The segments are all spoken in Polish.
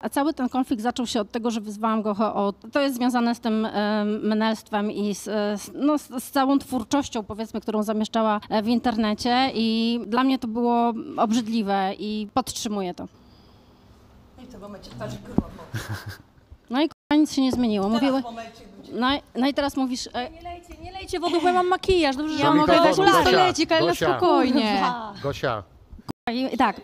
A cały ten konflikt zaczął się od tego, że wyzwałam go o... To jest związane z tym menelstwem i z całą twórczością, powiedzmy, którą zamieszczała w internecie i dla mnie to było obrzydliwe i podtrzymuję to. No i w tym momencie twarzy kurwa. No i kurwa, nic się nie zmieniło. Mówiły... No i teraz mówisz... Nie lejcie wody, bo ja mam makijaż. Dobrze, że Ja mogę dać pistolecik, ale Gosia. spokojnie. Gosia, Tak,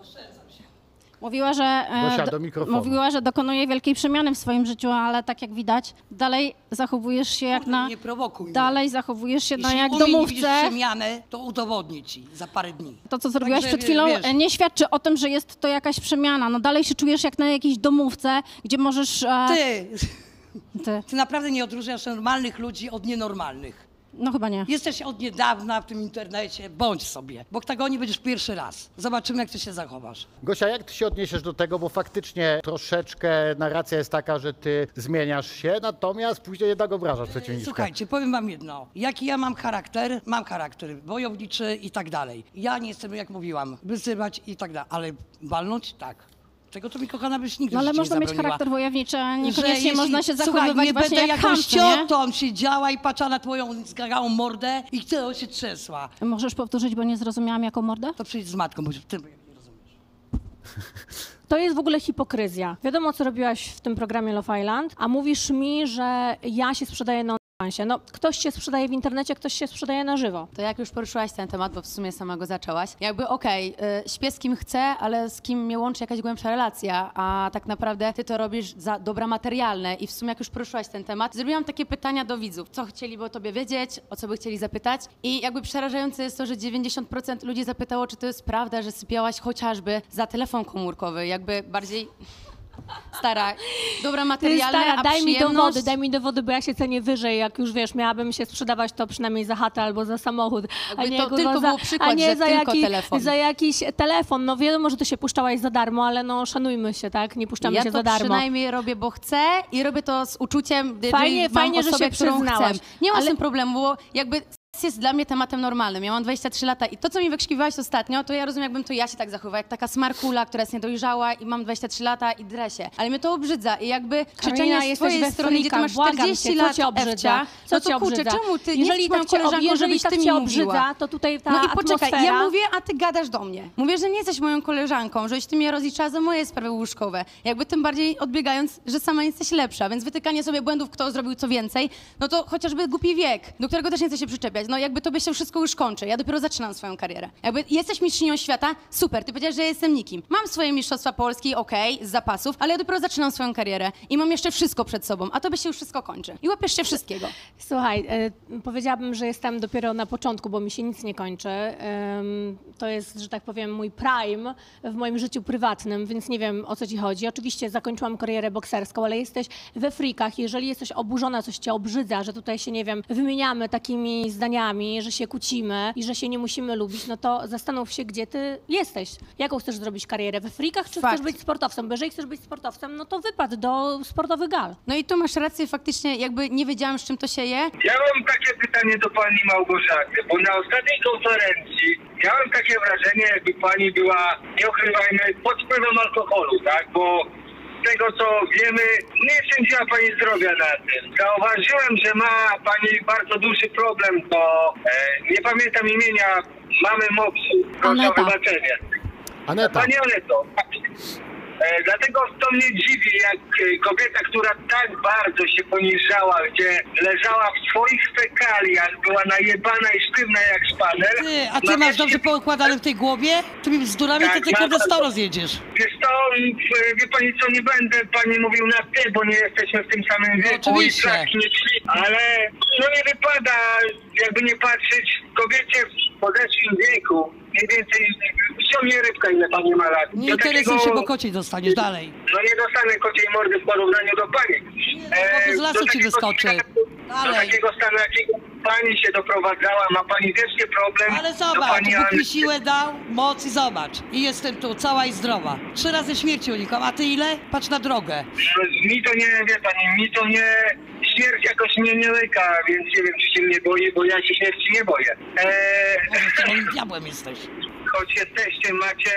mówiła, że dokonuje wielkiej przemiany w swoim życiu, ale tak jak widać, dalej zachowujesz się jak na... Nie prowokuj Dalej zachowujesz się Jeśli jak nie widzisz domówcę. przemianę, to udowodnię ci za parę dni. To, co zrobiłaś Także, przed chwilą, wiesz, nie świadczy o tym, że jest to jakaś przemiana. No dalej się czujesz jak na jakiejś domówce, gdzie możesz... Ty naprawdę nie odróżniasz normalnych ludzi od nienormalnych. No chyba nie. Jesteś od niedawna w tym internecie, bądź sobie. W oktagonie będziesz pierwszy raz. Zobaczymy, jak ty się zachowasz. Gosia, jak ty się odniesiesz do tego, bo faktycznie troszeczkę narracja jest taka, że ty zmieniasz się, natomiast później jednak obrażasz przeciwniczkę. Słuchajcie, powiem wam jedno. Jaki ja mam charakter wojowniczy i tak dalej. Ja nie chcę, jak mówiłam, wyzywać i tak dalej, ale walnąć tak. Tego to mi, kochana, byś nigdy No ale nie można mieć zabroniła. charakter wojowniczy, a niekoniecznie jeśli, można się słuchaj, zachowywać nie właśnie będę jak jakąś chamstwo, nie? ciotą siedziała i patrzała na twoją zgagałą mordę i tyle się trzęsła. Możesz powtórzyć, bo nie zrozumiałam jaką mordę? To przyjdź z matką, bo ty nie rozumiesz. To jest w ogóle hipokryzja. Wiadomo, co robiłaś w tym programie Love Island, a mówisz mi, że ja się sprzedaję na OnlyFansie. No, ktoś się sprzedaje w internecie, ktoś się sprzedaje na żywo. To jak już poruszyłaś ten temat, bo w sumie sama go zaczęłaś, jakby śpię z kim chcę, ale z kim mnie łączy jakaś głębsza relacja, a tak naprawdę ty to robisz za dobra materialne i w sumie jak już poruszyłaś ten temat, zrobiłam takie pytania do widzów, co chcieliby o tobie wiedzieć, o co by chcieli zapytać i jakby przerażające jest to, że 90% ludzi zapytało, czy to jest prawda, że sypiałaś chociażby za telefon komórkowy, jakby bardziej... Stara, dobra materialne, Stara, a daj mi dowody, bo ja się cenię wyżej, jak już wiesz, miałabym się sprzedawać to przynajmniej za chatę albo za samochód, a nie, to tylko był przykład, a nie że za, tylko telefon. za jakiś telefon. No wiadomo, że ty się puszczałaś za darmo, ale no szanujmy się, tak? Nie puszczamy się za darmo. Ja to przynajmniej robię, bo chcę i robię to z uczuciem, fajnie, że się którą przyznałaś. chcę. Nie mam z tym problemu, bo jakby jest dla mnie tematem normalnym. Ja mam 23 lata i to, co mi wykrzykiwałaś ostatnio, to ja rozumiem, jakbym to ja się tak zachowała, jak taka smarkula, która jest niedojrzała i mam 23 lata i dresie. Ale mnie to obrzydza i jakby krzyczenie z twojej strony, gdzie ty masz 40 lat, co cię obrzydza? No to kurczę, czemu ty nie jesteś moją koleżanką, jeżeli żebyś tak ty mi cię mówiła? obrzydza, to tutaj ta No i atmosfera... poczekaj, ja mówię, a ty gadasz do mnie. Mówię, że nie jesteś moją koleżanką, żeś ty mnie rozliczała za moje sprawy łóżkowe. Jakby tym bardziej odbiegając, że sama jesteś lepsza, więc wytykanie sobie błędów, kto zrobił co więcej, no to chociażby głupi wiek, do którego też nie chcę się przyczepiać. No jakby to by się wszystko już kończy. Ja dopiero zaczynam swoją karierę. Jakby jesteś mistrzynią świata, super, ty powiedziałeś, że ja jestem nikim. Mam swoje mistrzostwa Polski, okej, z zapasów, ale ja dopiero zaczynam swoją karierę i mam jeszcze wszystko przed sobą, a to by się już wszystko kończy. I łapiesz się wszystkiego. Słuchaj, powiedziałabym, że jestem dopiero na początku, bo mi się nic nie kończy. To jest, że tak powiem, mój prime w moim życiu prywatnym, więc nie wiem, o co ci chodzi. Oczywiście zakończyłam karierę bokserską, ale jesteś we frikach. Jeżeli jesteś oburzona, coś cię obrzydza, że tutaj się, nie wiem, wymieniamy takimi zdaniami, że się kłócimy i że się nie musimy lubić, no to zastanów się, gdzie ty jesteś. Jaką chcesz zrobić karierę? We frikach, czy chcesz być sportowcem? Bo jeżeli chcesz być sportowcem, no to wypad do sportowych gal. No i tu masz rację, faktycznie jakby nie wiedziałam, z czym to się je. Ja mam takie pytanie do pani Małgorzaty, bo na ostatniej konferencji miałem takie wrażenie, jakby pani była, nie ukrywajmy, pod wpływem alkoholu, tak? Bo z tego co wiemy, nie sądziła pani zdrowia na tym. Zauważyłem, że ma pani bardzo duży problem, to nie pamiętam imienia mamy MOPS-u. Proszę o wybaczenie. Aneta. Pani Aneto. Dlatego to mnie dziwi, jak kobieta, która tak bardzo się poniżała, gdzie leżała w swoich fekaliach, była najebana i sztywna jak szpaner. A ty masz dobrze poukładane w tej głowie? Tymi bzdurami to ty kurde 100 rozjedziesz. Wiesz to, wie pani co, nie będę pani mówił na ty, bo nie jesteśmy w tym samym wieku. No, oczywiście. Ale no nie wypada, jakby nie patrzeć, kobiecie w podeszłym wieku, mniej więcej ściągnie rybka, ile pani ma lat. Nie interesuj się, bo kociej dostaniesz dalej. No nie dostanę kociej mordy w porównaniu do pani. Z lasu ci wyskoczy. Do takiego stanu, jakiego pani się doprowadzała, ma pani wiecznie problem. Ale zobacz, Bóg mi siłę dał, moc i zobacz. I jestem tu, cała i zdrowa. 3 razy śmierci unikam, a ty ile? Patrz na drogę. Mi to nie, wie pani, mi to nie... Śmierć jakoś mnie nie łyka, więc nie wiem, czy się mnie boi, bo ja się śmierci nie boję. Może ty moim diabłem jesteś. Choć jesteście, macie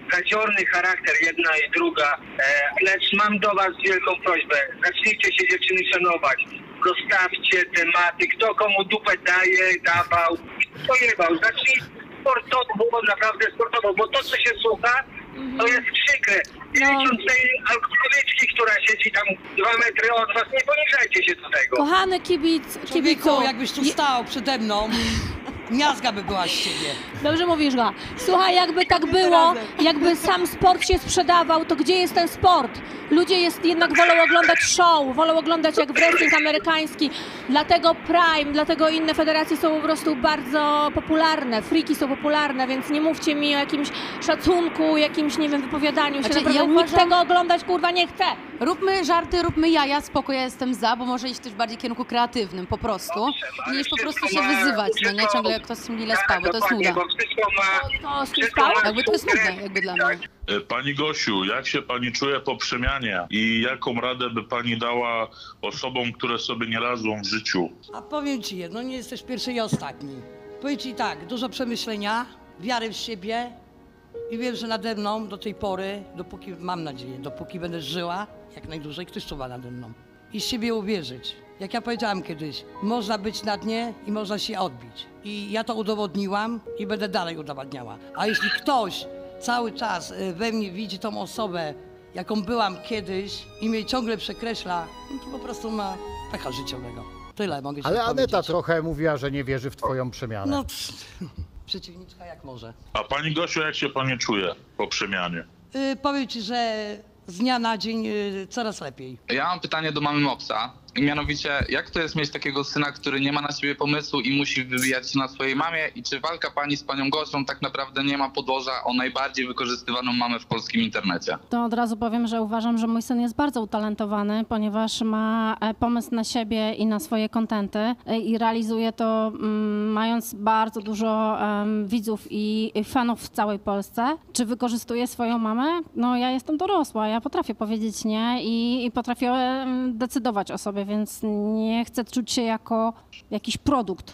gaziorny charakter, jedna i druga, lecz mam do was wielką prośbę. Zacznijcie się dziewczyny szanować. Zostawcie tematy, kto komu dupę daje, dawał, pojebał. Zacznij sportowo, naprawdę sportowo, bo to, co się słucha, to jest przykre. Licząc tej alkoholiczki, która siedzi tam 2 metry od was, nie poniżajcie się do tego. Kochany Człowieku, kibicu, jakbyś tu stał przede mną, miazga by była z ciebie. dobrze mówisz, Ga. Słuchaj, jakby tak było, jakby sam sport się sprzedawał, to gdzie jest ten sport? Ludzie jednak wolą oglądać show, wolą oglądać jak wrestling amerykański. Dlatego Prime, dlatego inne federacje są po prostu bardzo popularne. Freaki są popularne, więc nie mówcie mi o jakimś szacunku, jakimś, nie wiem, wypowiadaniu się. Znaczy, Naprawdę ja nikt uważam- tego oglądać, kurwa, nie chce. Róbmy żarty, róbmy jaja, spoko, ja jestem za, bo może iść też bardziej w kierunku kreatywnym, po prostu, Ale niż po prostu wszystko się ma- wyzywać, no nie? wszystko- Ciągle jak ktoś mile spał, bo to jest dokładnie, nuda. bo wszystko ma... To wszystko spał? ma Jakby to jest swój nudne, trend, jakby dla tak? mnie. Pani Gosiu, jak się pani czuje po przemianie i jaką radę by pani dała osobom, które sobie nie radzą w życiu? A powiem ci jedno, nie jesteś pierwszy i ostatni. Powiem ci tak, dużo przemyślenia, wiary w siebie i wiem, że nade mną do tej pory, dopóki, mam nadzieję, dopóki będę żyła, jak najdłużej ktoś czuwa nade mną. I z siebie uwierzyć. Jak ja powiedziałam kiedyś, można być na dnie i można się odbić. I ja to udowodniłam i będę dalej udowadniała. A jeśli ktoś cały czas we mnie widzi tą osobę, jaką byłam kiedyś i mnie ciągle przekreśla, no to po prostu ma pecha życiowego. Tyle mogę ci Ale powiedzieć. Aneta trochę mówiła, że nie wierzy w twoją przemianę. No, przeciwniczka jak może. A pani Gosiu, jak się pani czuje po przemianie? Powiem ci, że z dnia na dzień coraz lepiej. Ja mam pytanie do mamy Mopsa. Mianowicie, jak to jest mieć takiego syna, który nie ma na siebie pomysłu i musi wybijać się na swojej mamie? I czy walka pani z panią Gosią tak naprawdę nie ma podłoża o najbardziej wykorzystywaną mamę w polskim internecie? To od razu powiem, że uważam, że mój syn jest bardzo utalentowany, ponieważ ma pomysł na siebie i na swoje kontenty i realizuje to mając bardzo dużo widzów i fanów w całej Polsce. Czy wykorzystuje swoją mamę? No ja jestem dorosła, ja potrafię powiedzieć nie i potrafię decydować o sobie, więc nie chcę czuć się jako jakiś produkt.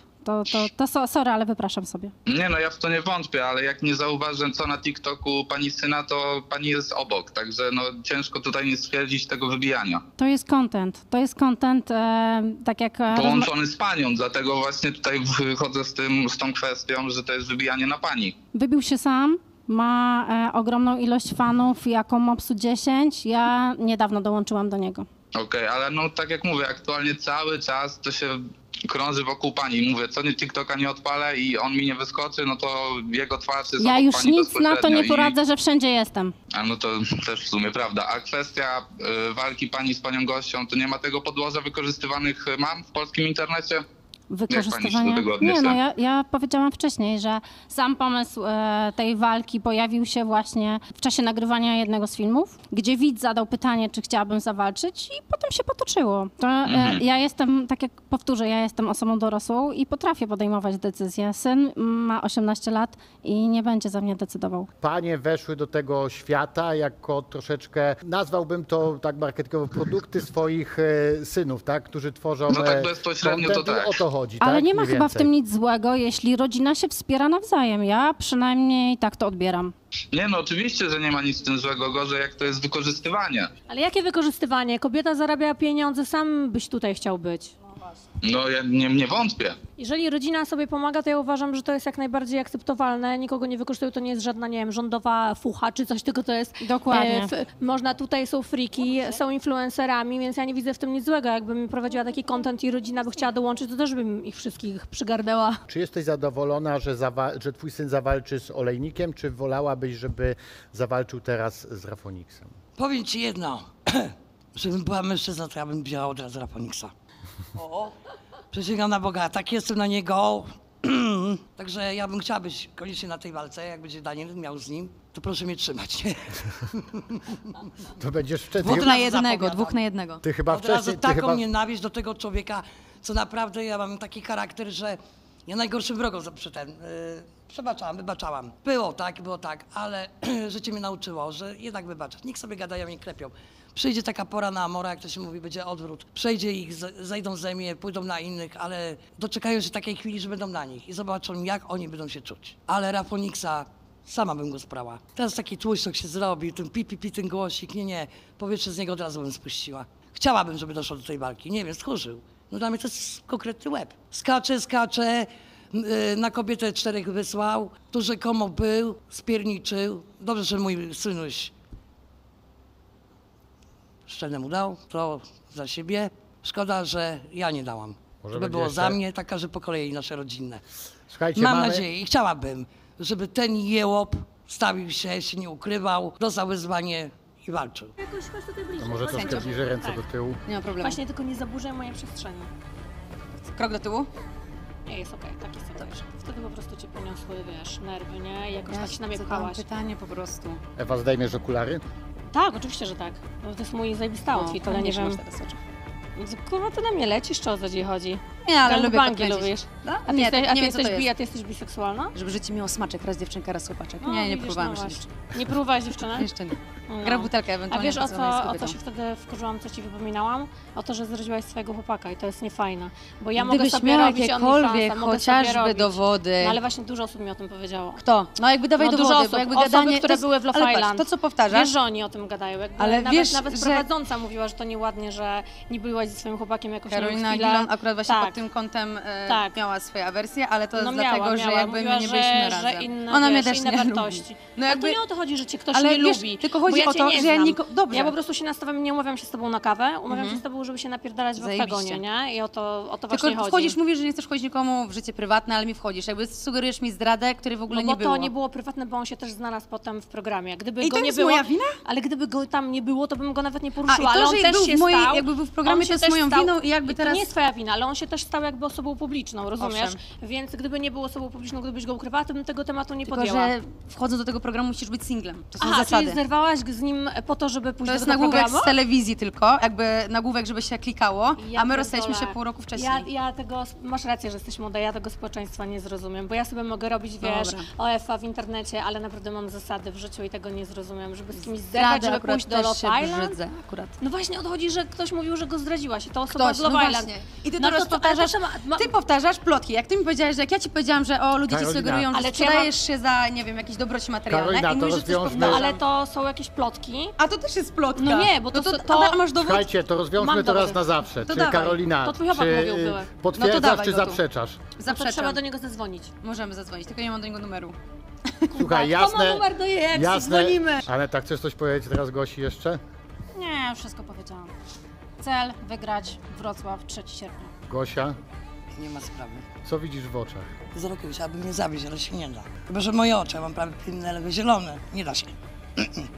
Sorry, ale wypraszam sobie. Nie no, ja w to nie wątpię, ale jak nie zauważę co na TikToku pani syna, to pani jest obok. Także no ciężko tutaj nie stwierdzić tego wybijania. To jest content, tak jak... Połączony z panią, dlatego właśnie tutaj wychodzę z tą kwestią, że to jest wybijanie na pani. Wybił się sam, ma ogromną ilość fanów, jako Mopsu 10. Ja niedawno dołączyłam do niego. Okej, ale no tak jak mówię, aktualnie cały czas to się krąży wokół pani. Mówię, co nie TikToka nie odpalę i on mi nie wyskoczy, no to jego twarz jest Ja obok już pani nic na to bezpośrednio nie poradzę, że wszędzie jestem. A no to też w sumie prawda. A kwestia walki pani z panią Gością, to nie ma tego podłoża wykorzystywanych mam w polskim internecie? Wykorzystywanie. do tego odniesie? Nie, no ja powiedziałam wcześniej, że sam pomysł tej walki pojawił się właśnie w czasie nagrywania jednego z filmów, gdzie widz zadał pytanie, czy chciałabym zawalczyć i potem się potoczyło. To ja jestem, tak jak powtórzę, ja jestem osobą dorosłą i potrafię podejmować decyzje. Syn ma 18 lat i nie będzie za mnie decydował. Panie weszły do tego świata jako troszeczkę, nazwałbym to tak marketingowo, produkty swoich synów, tak, którzy tworzą No tak bezpośrednio to content i tak. o to chodzi, Ale tak? nie ma Mniej chyba w więcej. tym nic złego, jeśli rodzina się wspiera nawzajem. Ja przynajmniej tak to odbieram. Nie no, oczywiście, że nie ma nic w tym złego, gorzej jak to jest wykorzystywanie. Ale jakie wykorzystywanie? Kobieta zarabia pieniądze, sam byś tutaj chciał być. No ja nie wątpię. Jeżeli rodzina sobie pomaga, to ja uważam, że to jest jak najbardziej akceptowalne. Nikogo nie wykorzystują, to nie jest żadna, nie wiem, rządowa fucha czy coś, tylko to jest... Dokładnie. Można, tutaj są freaki, są influencerami, więc ja nie widzę w tym nic złego. Jakbym prowadziła taki content i rodzina by chciała dołączyć, to też bym ich wszystkich przygarnęła. Czy jesteś zadowolona, że twój syn zawalczy z Olejnikiem, czy wolałabyś, żeby zawalczył teraz z Rafoniksem? Powiem ci jedno, żebym była mężczyzna, to ja bym wzięła od razu Rafoniksa. Przysięgam na Boga, tak jestem na niego. Także ja bym chciała być koniecznie na tej walce, jak będzie Daniel miał z nim, to proszę mnie trzymać. To będziesz wtedy... Od Dwóch na razu jednego, zapowiadam. dwóch na jednego. Ty chyba Od razu wcześniej... taką nienawiść do tego człowieka, co naprawdę ja mam taki charakter, że ja najgorszym wrogom przebaczałam, wybaczałam. Było tak, ale życie mnie nauczyło, że jednak wybaczać. Niech sobie gadają i klepią. Przyjdzie taka pora na Amora, jak to się mówi, będzie odwrót. Przejdzie ich, zejdą ze mnie, pójdą na innych, ale doczekają się takiej chwili, że będą na nich i zobaczą, jak oni będą się czuć. Ale Rafoniksa Sama bym go sprała. Teraz taki tłuszczok się zrobił, ten pi, ten głosik, nie, powietrze z niego od razu bym spuściła. Chciałabym, żeby doszło do tej walki, nie wiem, stchórzył. No dla mnie to jest konkretny łeb. Skacze, na kobietę 4 wysłał, tu rzekomo był, spierniczył. Dobrze, że mój synuś szczelne mu dał, to za siebie. Szkoda, że ja nie dałam. Może Żeby będzie było jeszcze? za mnie, tak każdy po kolei nasze rodzinne. Słuchajcie, Mam mamy... nadzieję i chciałabym, żeby ten jełop stawił się nie ukrywał, dostał wyzwanie i walczył. Jakoś chodź tutaj bliżej. To może troszkę bliżej ręce Tak. do tyłu. Nie ma problemu. Właśnie tylko nie zaburzaj mojej przestrzeni. Krok do tyłu. Nie, jest okej, tak jest dobrze. Wtedy po prostu cię poniosły, wiesz, nerwy, nie? I jakoś tak się na mnie zadam pchałaś. pytanie po prostu. Ewa, zdejmiesz okulary? Tak, oczywiście, że tak. No, to jest mój zajebisty outfit, ale nie ładniejsze wiem... masz teraz oczy. Kurwa, ty na mnie lecisz, czy o co ci chodzi? Nie, ale lubię Gangbangi podkręcić. lubisz. No? A ty, Nie, jesteś, nie a ty wiem, co to jesteś, jest. a ty jesteś biseksualna? Żeby życie miało smaczek, raz dziewczynka, raz chłopaczek. No, nie widzisz, próbowałam no jeszcze. właśnie. Nie próbowałaś dziewczyny? Jeszcze nie. No. Gra w butelkę A ewentualnie. wiesz o pracowana z co kobietą. się wtedy wkurzyłam, co ci wypominałam? O to, że zdradziłaś swojego chłopaka i to jest niefajne. Bo ja mogę Gdybyś sobie miała robić jakiekolwiek, OnlyFansa, mogę sobie chociażby robić. dowody. No ale właśnie dużo osób mi o tym powiedziało. Kto? No jakby dawaj No, dowody, dużo bo osób, jakby osoby, gadanie... które to jest- były w Love ale patrz, Island. to co powtarzasz, Wiesz, że oni o tym gadają. Jakby Ale nawet, wiesz, nawet że- prowadząca mówiła, że to nieładnie, że nie byłaś ze swoim chłopakiem jakoś Karolina chwilę. Gilon akurat właśnie Tak. pod tym kątem Tak. miała swoje awersje, ale to No jest dlatego, że jakby mówiła, my nie byliśmy że razem. inne, Ona mnie wiesz, też inne nie wartości. lubi. No jakby... to nie o to chodzi, że cię ktoś Ale nie wiesz, lubi. tylko bo chodzi ja o cię to, nie że ja znam. niko- dobrze. Ja po prostu się nastawiam, nie umawiam się z tobą na kawę, umawiam się z tobą, żeby się napierdalać w Zajebiście. oktagonie, nie? I o to Tylko właśnie chodzi. wchodzisz, mówisz, że nie chcesz wchodzić nikomu w życie prywatne, ale mi wchodzisz. Jakby sugerujesz mi zdradę, której w ogóle No bo nie było. to nie było prywatne, bo on się też znalazł potem w programie. Gdyby I go to nie jest było, moja wina? ale gdyby go tam nie było, to bym go nawet nie A, i poruszyła. to, ale on że też był się w mojej, stał, jakby był w programie, on to jest też moją stał, winą i jakby to teraz... nie jest twoja wina, ale on się też stał jakby osobą publiczną, rozumiesz? Owszem. Więc gdyby nie był osobą publiczną, gdybyś go ukryła, to bym tego tematu nie Tylko, podjęła. że wchodząc do tego programu musisz być singlem. To są Aha, zasady. czyli zerwałaś z nim po to, żeby pójść To jest do tego nagłówek programu? z telewizji tylko, jakby nagłówek, żeby się klikało, Ja a my pierdolę. rozstaliśmy się pół roku wcześniej. Ja tego, masz rację, że jesteś młoda, ja tego społeczeństwa nie zrozumiem, bo ja sobie mogę robić, wiesz, Dobra. OF-a w internecie, ale naprawdę mam zasady w życiu i tego nie zrozumiem, żeby z kimś zerwać, Zdrady żeby akurat pójść do też Love się Island. brzydzę akurat. No właśnie, odchodzi, że ktoś mówił, że go zdradziłaś i to osoba Ktoś, z no Love Island. właśnie. I ty No teraz to co, powtarzasz, ale to ma- ty powtarzasz plotki. Jak ty mi powiedziałeś, że jak ja ci powiedziałam, że o, ludzie ci Karolina. sugerują, że Ale czy ja sprzedajesz się za, nie wiem, jakieś dobroci materialne Karolina, i to mówisz, że coś rozwiążmy- No powtarzam. ale to są jakieś plotki. A to też jest plotka. No nie, bo to- no to- a masz dowód? Słuchajcie, to rozwiążmy Mam to raz dowody. na zawsze. To Czy dawaj. Karolina, To twój chłopak czy mówił, były. potwierdzasz, dawaj czy go tu. zaprzeczasz? No to Zaprzeczam. trzeba do niego zadzwonić. Możemy zadzwonić, tylko nie mam do niego numeru. Słuchaj, Kto ma jasne, numer do jej ex? jasne. Dzwonimy. Ale tak, chcesz coś powiedzieć teraz Gosi jeszcze? Nie, wszystko powiedziałam. Cel wygrać Wrocław 3 sierpnia. Gosia, Nie ma sprawy. co widzisz w oczach? Z roku chciałaby mnie zabić, ale się nie da. Chyba, że moje oczy, ja mam prawie płynne, lewe zielone. Nie da się.